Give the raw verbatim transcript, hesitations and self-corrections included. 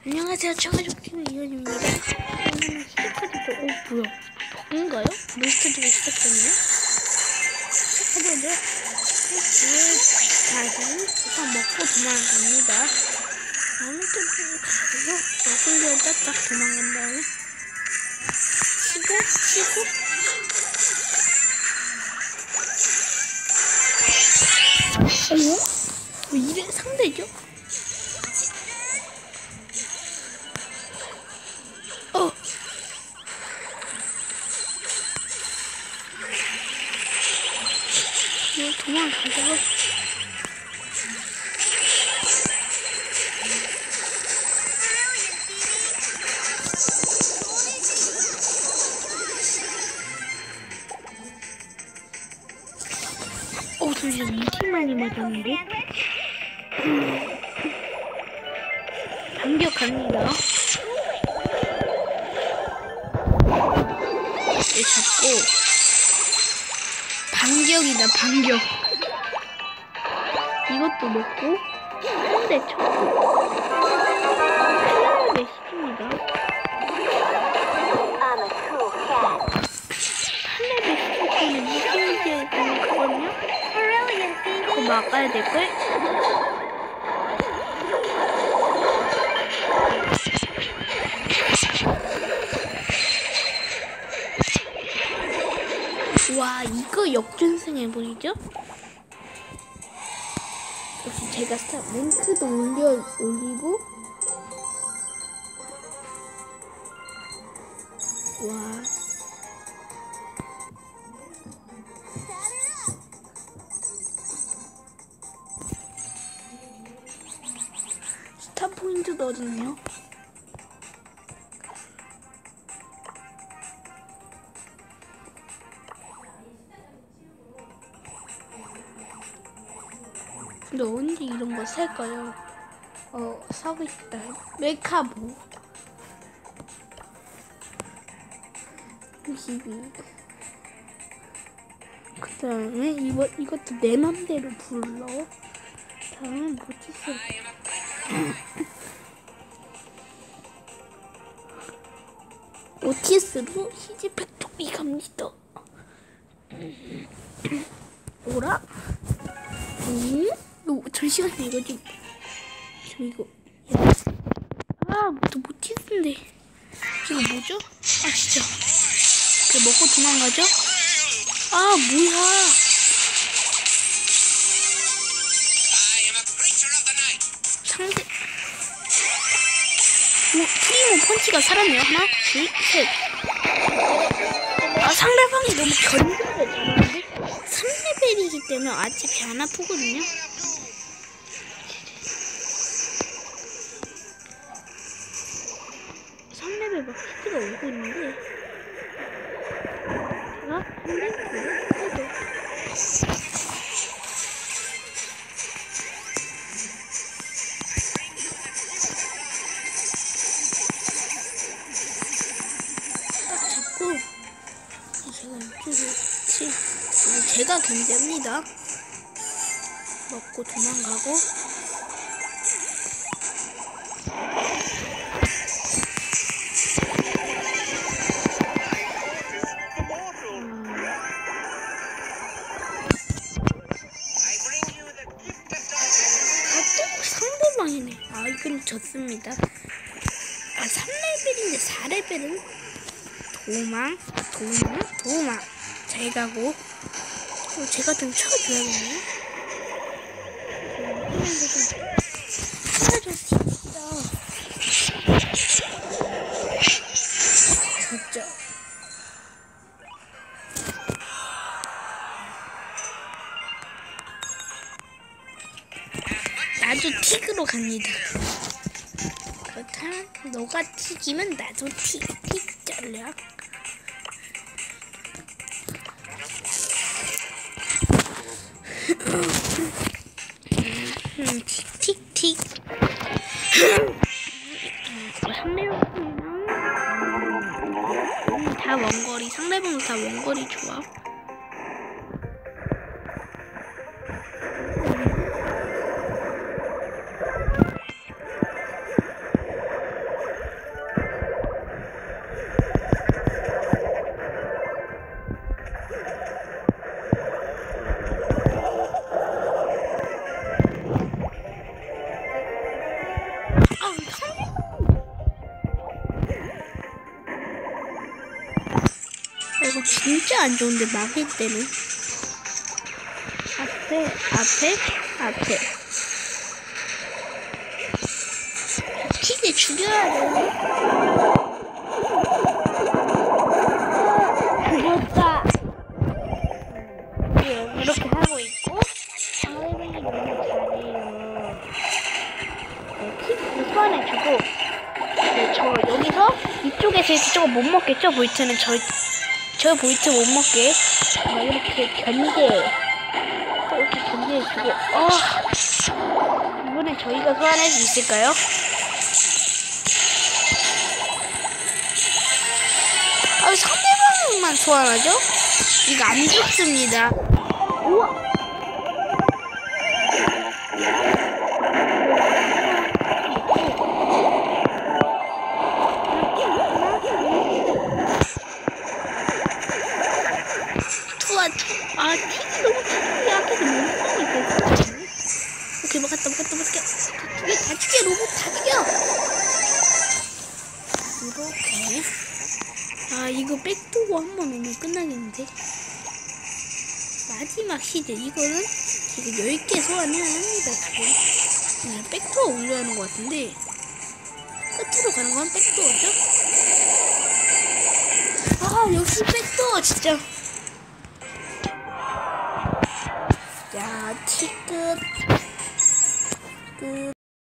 안녕하세요. 청아족팀의 이현입니다. 오늘은 시작하죠. 어 뭐야? 버그인가요? 브롤스타즈가 시작됐네요. 시작하자죠. 브롤스타즈 일단 먹고 도망갑니다. 어느 쪽으로 가서 먹으려 딱 도망간 다음에 치고 치고 어머? 왜 이래 상대죠? 어. 이거 도망가자. 어, 잠시만 엄청 많이 맞았는데. 음. 반격합니다. 잡고 반격이다. 반격. 이것도 먹고 한 대 쳤고 하나를 내시킵니다. 하나를 시켰더니 무슨 일이 되거든요. 그거 막아야 될걸? 와, 이거 역전승 해보이죠? 역시 제가 스타 링크도 올려 올리고 와 스타 포인트도 얻었네요. 근데 언제 이런 거 살까요? 어, 사고 싶다. 메카보 육십이. 그 다음에 이거, 이것도 내 맘대로 불러. 다음은 뭐지? 오티에스로 시즈 팩토리 갑니다. 오라? 음? 어, 잠시만요. 이거 좀, 저 이거, 아, 또 못했는데. 이거 뭐죠? 아, 진짜. 그래, 먹고 도망가죠? 아, 뭐야. 상대, 오, 프리모 펀치가 살았네요. 하나, 둘, 셋. 아, 상대방이 너무 견뎌요. 잘하는데? 삼 레벨이기 때문에 아직 안 아프거든요. 삼 레벨 막 스티가 오고 있는데 제가 한 레벨을 해줘. 딱 잡고 제가 이쪽에 치 제가 견제합니다. 먹고 도망가고 상대방이네. 아, 이건 졌습니다. 아, 삼 레벨인데 사 레벨은 도망, 도망, 도망. 잘 가고. 어, 제가 좀 쳐줘야겠네. 쳐줘줍시다. 졌죠. 나도 틱으로 갑니다. 그렇다면 너가 틱이면 나도 틱, 틱 전략. 음, 틱, 틱, 틱. 상대방이랑 다 원거리, 상대방은 다 원거리 조합. 이거 진짜 안 좋은데 막을 때는 앞에 앞에 앞에 킥을 죽여야 돼. 죽었다. 네, 이렇게 하고 있고 상대방이 너무 잘해요. 네, 킥을 소환해주고 네, 저 여기서 이쪽에서 이쪽은 못 먹겠죠? 보이트는 저, 저 보이트 못 먹게 어, 이렇게 견제 이렇게 견제해주고 어, 이번엔 저희가 소환할 수 있을까요? 아, 왜 상대방만 소환하죠? 이거 안 좋습니다. 우와! 아, 틱이 너무 약해서 못 먹겠어. 오케이, 먹었다, 먹었다, 먹었다. 다 죽여, 다 죽여, 로봇 다 죽여. 이렇게. 아, 이거 백도어 한 번 오면 끝나겠는데. 마지막 시드. 이거는 지금 열 개 소환해야 합니다, 지금. 백도어 올려야 하는 것 같은데. 끝으로 가는 건 백도어죠? 아, 역시 백도어, 진짜. 자, 티 끝. 끝.